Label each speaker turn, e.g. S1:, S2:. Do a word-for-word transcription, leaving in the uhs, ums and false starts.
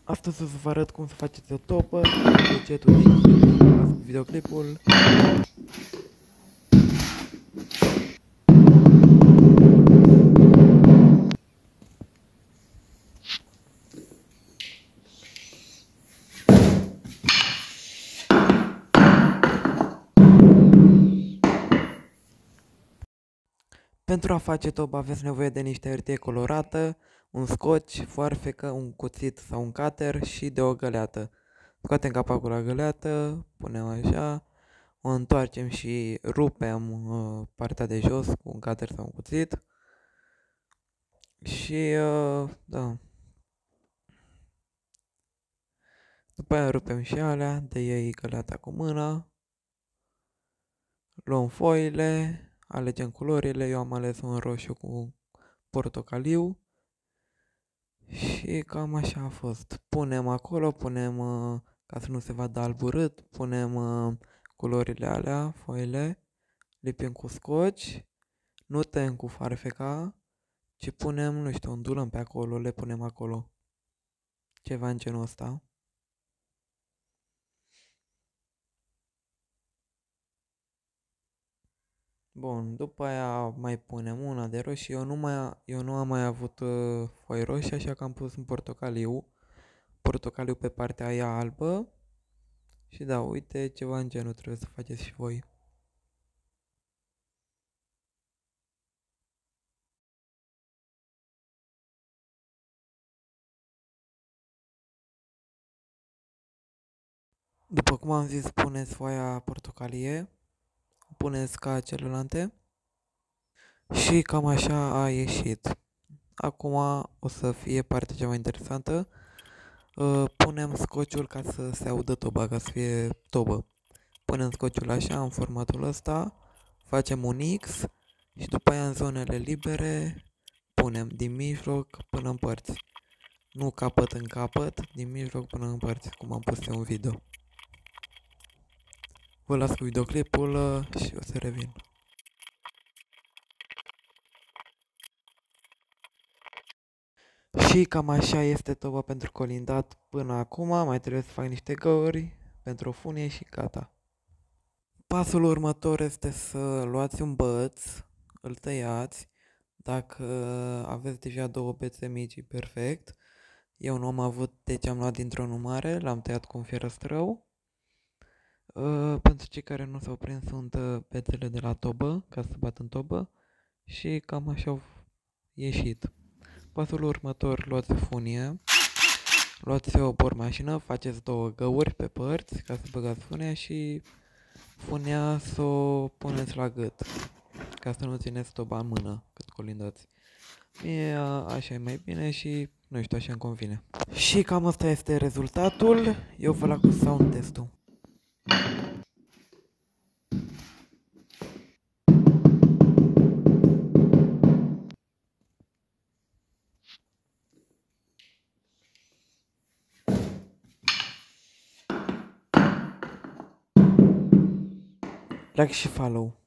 S1: Astăzi o să vă arăt cum să faceți o topă de cetul Digi. Las cu videoclipul. Pentru a face top aveți nevoie de niște hârtie colorată, un scoci, foarfecă, un cuțit sau un cutter și de o găleată. Scoatem capacul la găleată, punem așa, o întoarcem și rupem uh, partea de jos cu un cutter sau un cuțit. Și uh, da. După aia rupem și alea, de ei găleata cu mâna. Luăm foile, alegem culorile, eu am ales un roșu cu portocaliu. Și cam așa a fost. Punem acolo, punem, uh, ca să nu se vadă alb urât, punem uh, culorile alea, foile, lipim cu scoci, nu tăiem cu farfeca, ci punem, nu știu, ondulăm pe acolo, le punem acolo. Ceva în genul ăsta. Bun, după aia mai punem una de roșii. Eu nu, mai, eu nu am mai avut uh, foi roșii, așa că am pus un portocaliu. Portocaliu pe partea aia albă. Și da, uite, ceva în genul trebuie să faceți și voi. După cum am zis, puneți foaia portocalie, puneți ca celelalte și cam așa a ieșit. Acum o să fie partea cea mai interesantă. Punem scociul ca să se audă toba, ca să fie tobă. Punem scociul așa, în formatul ăsta, facem un X și după aia în zonele libere punem din mijloc până în părți. Nu capăt în capăt, din mijloc până în părți, cum am pus eu în video. Vă las cu videoclipul și o să revin. Și cam așa este toba pentru colindat până acum. Mai trebuie să fac niște găuri pentru o funie și gata. Pasul următor este să luați un băț, îl tăiați. Dacă aveți deja două bețe mici, perfect. Eu nu am avut, deci am luat dintr-unul mare, l-am tăiat cu un fierăstrău. Uh, pentru cei care nu s-au prins, sunt uh, bețele de la tobă, ca să bat în tobă. Și cam așa au ieșit. Pasul următor, luați o funie, luați o bormașină, faceți două găuri pe părți ca să băgați funia și funia să o puneți la gât, ca să nu țineți toba în mână cât colindați. Mie așa e mai bine și nu știu, așa îmi convine. Și cam asta este rezultatul. Eu vă las cu sound testul. Like și follow.